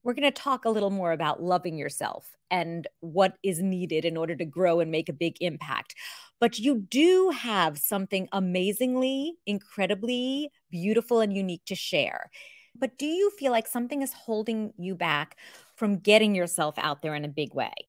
we're going to talk a little more about loving yourself and what is needed in order to grow and make a big impact. But you do have something amazingly, incredibly beautiful and unique to share. But do you feel like something is holding you back from getting yourself out there in a big way?